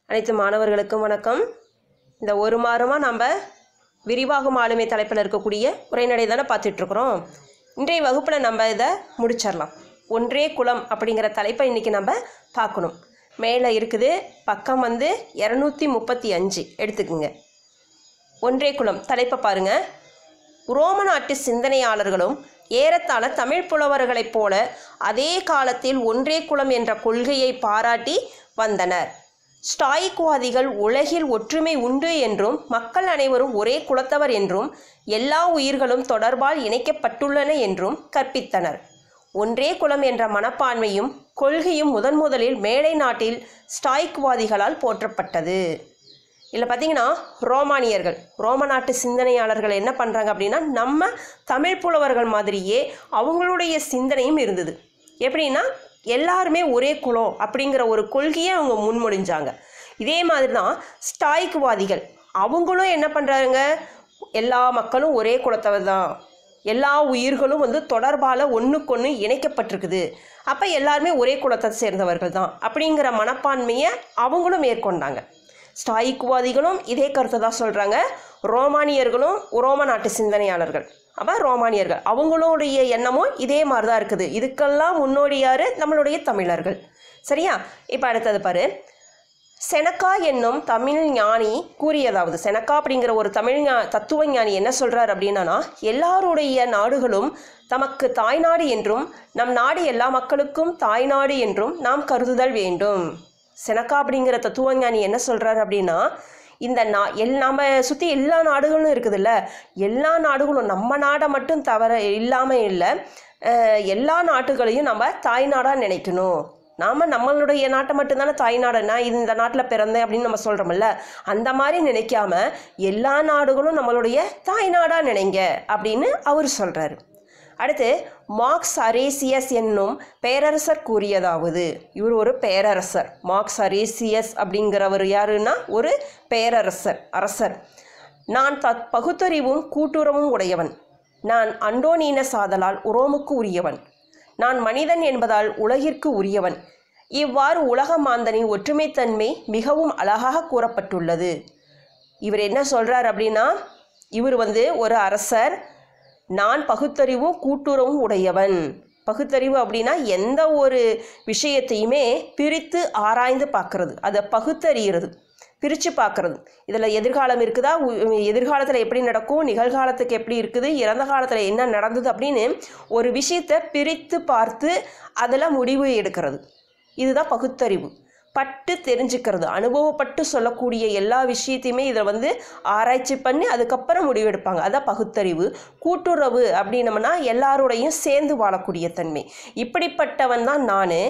அனைத்து மாணவர்களுக்கும் வணக்கம். இந்த ஒரு வாரமாக நம்ம விரிவாகும் ஆளுமை தலைப்பில் இருக்கக்கூடிய உரைநடை தானே பார்த்துட்ருக்குறோம். இன்றைய வகுப்பில் நம்ம இதை முடிச்சிடலாம். ஒன்றே குலம் அப்படிங்கிற தலைப்பை இன்றைக்கி நம்ம பார்க்கணும். மேலே இருக்குது, பக்கம் 235 எடுத்துக்குங்க. ஒன்றே குலம் தலைப்பை பாருங்கள். ரோம நாட்டு சிந்தனையாளர்களும் ஏறத்தாழ தமிழ் புலவர்களைப் போல அதே காலத்தில் ஒன்றே குலம் என்ற கொள்கையை பாராட்டி வந்தனர். ஸ்டாயிக்வாதிகள் உலகில் ஒற்றுமை உண்டு என்றும் மக்கள் அனைவரும் ஒரே குலத்தவர் என்றும் எல்லா உயிர்களும் தொடர்பால் இணைக்கப்பட்டுள்ளன என்றும் கற்பித்தனர். ஒன்றே குலம் என்ற மனப்பான்மையும் கொள்கையும் முதலில் மேலை நாட்டில் ஸ்டாயிக்வாதிகளால் போற்றப்பட்டது. இதில் பார்த்திங்கன்னா ரோம நாட்டு சிந்தனையாளர்கள் என்ன பண்ணுறாங்க அப்படின்னா, நம்ம தமிழ் புலவர்கள் மாதிரியே அவங்களுடைய சிந்தனையும் இருந்தது. எப்படின்னா, எல்லாருமே ஒரே குலம் அப்படிங்கிற ஒரு கொள்கையை அவங்க முன்மொழிஞ்சாங்க. இதே மாதிரி தான் ஸ்டாயிக்வாதிகள் அவங்களும் என்ன பண்ணுறாங்க, எல்லா மக்களும் ஒரே குலத்தவர் தான், எல்லா உயிர்களும் தொடர்பால் ஒன்றுக்கொன்று இணைக்கப்பட்டிருக்குது, அப்போ எல்லாருமே ஒரே குலத்தை சேர்ந்தவர்கள் தான் அப்படிங்கிற மனப்பான்மையை அவங்களும் மேற்கொண்டாங்க. ஸ்டாயிக்வாதிகளும் இதே கருத்தை தான் சொல்கிறாங்க. ரோமானியர்களும் ரோம நாட்டு சிந்தனையாளர்கள், அப்போ ரோமானியர்கள் அவங்களுடைய எண்ணமும் இதே மாதிரி தான் இருக்குது. இதுக்கெல்லாம் முன்னோடி யார்? நம்மளுடைய தமிழர்கள். சரியா? இப்போ அடுத்தது பாரு. செனக்கா என்னும் தமிழ் ஞானி கூறியதாவது, செனக்கா அப்படிங்கிற ஒரு தமிழ் தத்துவ ஞானி என்ன சொல்கிறார் அப்படின்னா, எல்லாருடைய நாடுகளும் தமக்கு தாய்நாடு என்றும் நம் நாடு எல்லா மக்களுக்கும் தாய்நாடு என்றும் நாம் கருதுதல் வேண்டும். செனக்கா அப்படிங்கிற தத்துவ ஞானி என்ன சொல்கிறார் அப்படின்னா, இந்த நம்ம சுற்றி எல்லா நாடுகளும் இருக்குதுல்ல, எல்லா நாடுகளும் நம்ம நாடை மட்டும் தவிர இல்லாமல் இல்லை, எல்லா நாட்டுகளையும் நம்ம தாய்நாடாக நினைக்கணும். நாம் நம்மளுடைய நாட்டை மட்டும்தானே தாய்நாடு, நான் இந்த நாட்டில் பிறந்தேன் அப்படின்னு நம்ம சொல்கிறோம்ல, அந்த மாதிரி நினைக்காம எல்லா நாடுகளும் நம்மளுடைய தாய்நாடாக நினைங்க அப்படின்னு அவர் சொல்கிறாரு. அடுத்து, மார்க்ஸ் அரேசியஸ் என்னும் பேரரசர் கூறியதாவது, இவர் ஒரு பேரரசர். மார்க்ஸ் அரேசியஸ் அப்படிங்கிறவர் யாருன்னா ஒரு அரசர். நான் பகுத்தறிவும் கூட்டுறவும் உடையவன், நான் அண்டோனீனஸ் ஆதலால் உரோமுக்கு உரியவன், நான் மனிதன் என்பதால் உலகிற்கு உரியவன். இவ்வாறு உலக மாந்தனின் ஒற்றுமைத்தன்மை மிகவும் அழகாக கூறப்பட்டுள்ளது. இவர் என்ன சொல்கிறார் அப்படின்னா, இவர் ஒரு அரசர், நான் பகுத்தறிவும் கூட்டுறவும் உடையவன். பகுத்தறிவு அப்படின்னா எந்த ஒரு விஷயத்தையுமே பிரித்து ஆராய்ந்து பார்க்கறது, அதை பகுத்தறிகிறது, பிரித்து பார்க்கறது. இதில் எதிர்காலம் இருக்குதா, எதிர்காலத்தில் எப்படி நடக்கும், நிகழ்காலத்துக்கு எப்படி இருக்குது, இறந்த காலத்தில் என்ன நடந்தது அப்படின்னு ஒரு விஷயத்தை பிரித்து பார்த்து அதில் முடிவு எடுக்கிறது. இதுதான் பட்டு தெரிஞ்சுக்கிறது, அனுபவப்பட்டு சொல்லக்கூடிய எல்லா விஷயத்தையுமே இதில் ஆராய்ச்சி பண்ணி அதுக்கப்புறம் முடிவெடுப்பாங்க. அதான் பகுத்தறிவு. கூட்டுறவு அப்படின்னம்னா எல்லாரோடையும் சேர்ந்து வாழக்கூடிய தன்மை. இப்படிப்பட்டவன் தான்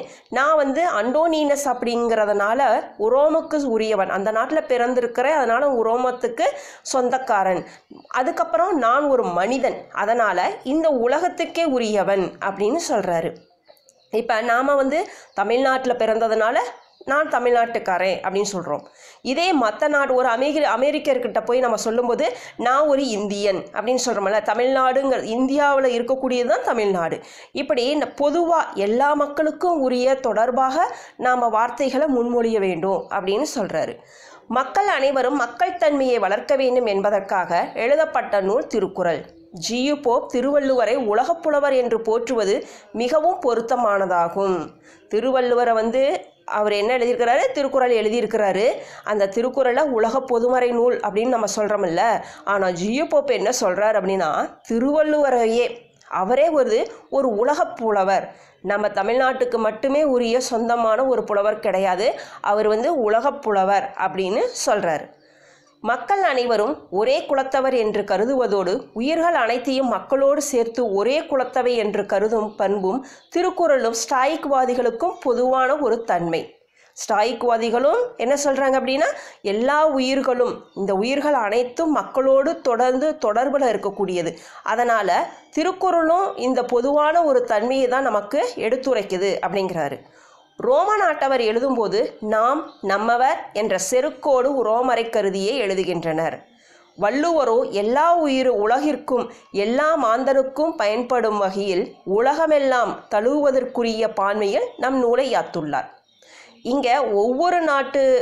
நான் அண்டோனீனஸ் அப்படிங்கிறதுனால உரோமுக்கு உரியவன், அந்த நாட்டில் பிறந்திருக்கிறேன், அதனால் உரோமத்துக்கு சொந்தக்காரன். அதுக்கப்புறம் நான் ஒரு மனிதன், அதனால் இந்த உலகத்துக்கே உரியவன் அப்படின்னு சொல்கிறாரு. இப்போ நாம் தமிழ்நாட்டில் பிறந்ததுனால நான் தமிழ்நாட்டுக்காரன் அப்படின்னு சொல்கிறோம். இதே மற்ற நாடு ஒரு அமெரிக்கர்கிட்ட போய் நம்ம சொல்லும்போது நான் ஒரு இந்தியன் அப்படின்னு சொல்கிறோம்ல, தமிழ்நாடுங்கிற இந்தியாவில் இருக்கக்கூடியது தான் தமிழ்நாடு. இப்படி பொதுவாக எல்லா மக்களுக்கும் உரிய தொடர்பாக நாம் வார்த்தைகளை முன்மொழிய வேண்டும் அப்படின்னு சொல்கிறாரு. மக்கள் அனைவரும் மக்கள் தன்மையை வளர்க்க வேண்டும் என்பதற்காக எழுதப்பட்ட நூல் திருக்குறள். ஜியு போப் திருவள்ளுவரை உலகப்புலவர் என்று போற்றுவது மிகவும் பொருத்தமானதாகும். திருவள்ளுவரை அவர் என்ன எழுதியிருக்கிறாரு? திருக்குறள் எழுதியிருக்கிறாரு. அந்த திருக்குறளை உலக பொதுமறை நூல் அப்படின்னு நம்ம சொல்கிறோமில்ல, ஆனால் ஜியு போப் என்ன சொல்கிறார் அப்படின்னா, திருவள்ளுவரையே அவரே ஒரு உலக புலவர், நம்ம தமிழ்நாட்டுக்கு மட்டுமே உரிய சொந்தமான ஒரு புலவர் கிடையாது, அவர் உலக புலவர் அப்படின்னு சொல்கிறார். மக்கள் அனைவரும் ஒரே குலத்தவர் என்று கருதுவதோடு உயிர்கள் அனைத்தையும் மக்களோடு சேர்த்து ஒரே குலத்தவை என்று கருதும் பண்பும் திருக்குறளும் ஸ்டாயிக்வாதிகளுக்கும் பொதுவான ஒரு தன்மை. ஸ்டாயிக்வாதிகளும் என்ன சொல்கிறாங்க அப்படின்னா, எல்லா உயிர்களும், இந்த உயிர்கள் அனைத்தும் மக்களோடு தொடர்பில் இருக்கக்கூடியது, அதனால் திருக்குறளும் இந்த பொதுவான ஒரு தன்மையை தான் நமக்கு எடுத்துரைக்குது அப்படிங்கிறாரு. ரோம நாட்டவர் எழுதும்போது நாம் நம்மவர் என்ற செருக்கோடு ரோமரை கருதியே எழுதுகின்றனர். வள்ளுவரோ எல்லா உலகிற்கும் எல்லா மாந்தருக்கும் பயன்படும் வகையில் உலகமெல்லாம் தழுவுவதற்குரிய பான்மையில் நம் நூலை யாத்துள்ளார். இங்கே ஒவ்வொரு நாட்டு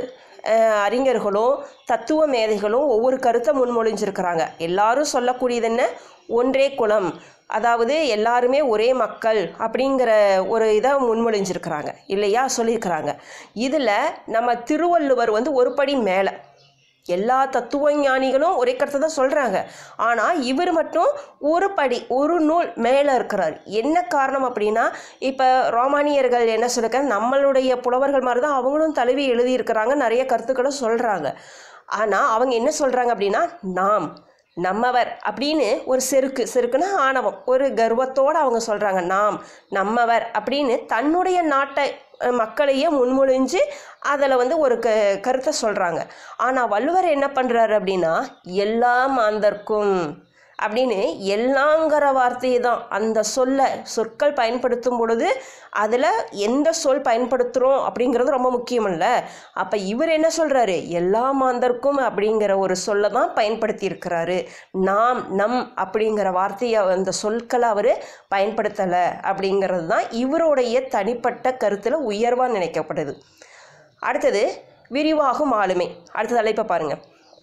அறிஞர்களும் தத்துவ மேதைகளும் ஒவ்வொரு கருத்தை முன்மொழிஞ்சிருக்கிறாங்க. எல்லாரும் சொல்லக்கூடியது என்ன? ஒன்றே குலம், அதாவது எல்லாருமே ஒரே மக்கள் அப்படிங்கிற ஒரு இதை முன்மொழிஞ்சிருக்கிறாங்க இல்லையா, சொல்லியிருக்கிறாங்க. இதில் நம்ம திருவள்ளுவர் ஒரு படி மேலே. எல்லா தத்துவ ஞானிகளும் ஒரே கருத்தை தான் சொல்கிறாங்க. ஆனால் இவர் மட்டும் ஒரு படி, ஒரு நூல் மேலே இருக்கிறார். என்ன காரணம் அப்படின்னா, இப்போ ரோமானியர்கள் என்ன சொல்லியிருக்காங்க, நம்மளுடைய புலவர்கள் மாதிரி தான் அவங்களும் தழுவி எழுதியிருக்கிறாங்க, நிறைய கருத்துக்களை சொல்கிறாங்க. ஆனால் அவங்க என்ன சொல்கிறாங்க அப்படின்னா, நாம் நம்மவர் அப்படின்னு ஒரு செருக்குன்னா ஆணவம், ஒரு கர்வத்தோடு அவங்க சொல்கிறாங்க. நாம் நம்மவர் அப்படின்னு தன்னுடைய நாட்டை மக்களையே முன்மொழிஞ்சு அதில் ஒரு கருத்தை சொல்கிறாங்க. ஆனால் வள்ளுவர் என்ன பண்ணுறாரு அப்படின்னா, எல்லாம் மாந்தர்க்கும் அப்படின்னு எல்லாங்கிற வார்த்தையை தான், அந்த சொற்கள் பயன்படுத்தும் பொழுது அதில் எந்த சொல் பயன்படுத்துகிறோம் அப்படிங்கிறது ரொம்ப முக்கியமில்ல. அப்போ இவர் என்ன சொல்கிறாரு, எல்லா மாந்தர்க்கும் அப்படிங்கிற ஒரு சொல்லை தான் பயன்படுத்தியிருக்கிறாரு. நாம் நம் அப்படிங்கிற வார்த்தையை, அந்த சொற்களை அவர் பயன்படுத்தலை அப்படிங்கிறது தான் இவருடைய தனிப்பட்ட கருத்தில் உயர்வாக நினைக்கப்படுது. அடுத்தது விரிவாகும் ஆளுமை. அடுத்த தலைப்பை பாருங்கள்.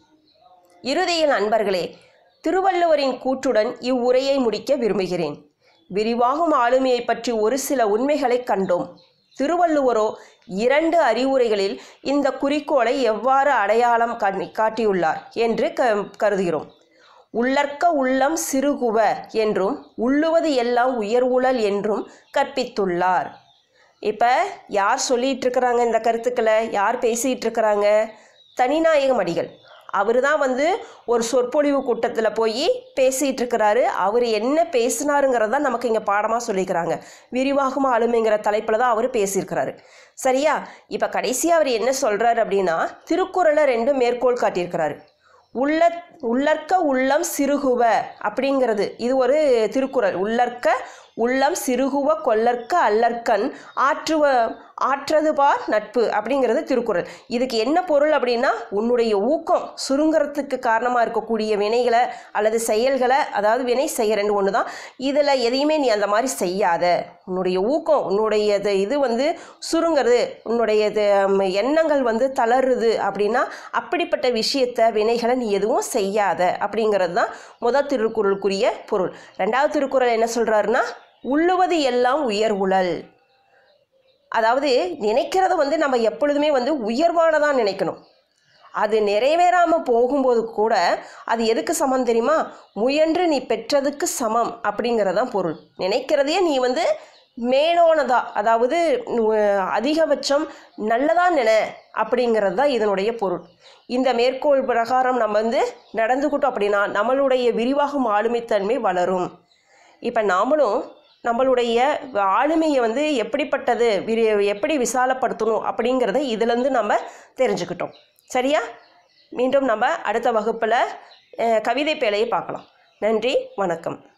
இறுதியில் நண்பர்களே, திருவள்ளுவரின் கூற்றுடன் இவ்வுரையை முடிக்க விரும்புகிறேன். விரிவாகும் ஆளுமையை பற்றி ஒரு சில உண்மைகளை கண்டோம். திருவள்ளுவரோ 2 அறிவுரைகளில் இந்த குறிக்கோளை எவ்வாறு அடையாளம் காட்டியுள்ளார் என்று கருதுகிறோம். உள்ளற்க உள்ளம் சிறுகுவ என்றும் உள்ளுவது எல்லாம் உயர்வுழல் என்றும் கற்பித்துள்ளார். இப்போ யார் சொல்லிகிட்டு இருக்கிறாங்க இந்த கருத்துக்களை, யார் பேசிகிட்டு இருக்கிறாங்க? தனிநாயகம் அடிகள். அவர் தான் ஒரு சொற்பொழிவு கூட்டத்தில் போய் பேசிகிட்டு இருக்கிறாரு. அவர் என்ன பேசினாருங்கிறத நமக்கு இங்கே பாடமாக சொல்லிக்கிறாங்க. விரிவாகும் ஆளுமைங்கிற தலைப்பில் தான் அவர் பேசியிருக்கிறாரு. சரியா? இப்போ கடைசியாக அவர் என்ன சொல்கிறாரு அப்படின்னா, திருக்குறளை 2 மேற்கோள் காட்டியிருக்கிறாரு. உள்ளற்க உள்ளம் சிறுகுவ அப்படிங்கிறது இது ஒரு திருக்குறள். உள்ளற்க உள்ளம் சிறுகுவ கொல்லற்க அல்லற்கண் ஆற்றது பார் நட்பு அப்படிங்கிறது திருக்குறள். இதுக்கு என்ன பொருள் அப்படின்னா, உன்னுடைய ஊக்கம் சுருங்கிறதுக்கு காரணமாக இருக்கக்கூடிய வினைகளை அல்லது செயல்களை, அதாவது வினை செய்ய 2 ஒன்று தான், இதில் எதையுமே நீ அந்த மாதிரி செய்யாத. உன்னுடைய ஊக்கம், உன்னுடைய இது சுருங்கிறது, உன்னுடைய எண்ணங்கள் தளருது அப்படின்னா அப்படிப்பட்ட விஷயத்தை, வினைகளை நீ எதுவும் செய்யாத அப்படிங்கிறது தான் முதல் திருக்குறளுக்குரிய பொருள். 2வது திருக்குறள் என்ன சொல்கிறாருன்னா, உள்ளுவது எல்லாம் உயர்வுழல். அதாவது நினைக்கிறத நம்ம எப்பொழுதுமே உயர்வானதான் நினைக்கணும். அது நிறைவேறாமல் போகும்போது கூட அது எதுக்கு சமம் தெரியுமா? முயன்று நீ பெற்றதுக்கு சமம் அப்படிங்கிறதான் பொருள். நினைக்கிறதையே நீ மேலோனதா, அதாவது அதிகபட்சம் நல்லதா நினை அப்படிங்கிறது தான் இதனுடைய பொருள். இந்த மேற்கோள் பிரகாரம் நம்ம நடந்துக்கிட்டோம் அப்படின்னா நம்மளுடைய விரிவாகும் ஆளுமைத்தன்மை வளரும். இப்போ நாமளும் நம்மளுடைய ஆளுமையை எப்படிப்பட்டது, எப்படி விசாலப்படுத்தணும் அப்படிங்கிறத இதிலேருந்து நம்ம தெரிஞ்சுக்கிட்டோம். சரியா? மீண்டும் நம்ம அடுத்த வகுப்பில் கவிதை பேழையை பார்க்கலாம். நன்றி, வணக்கம்.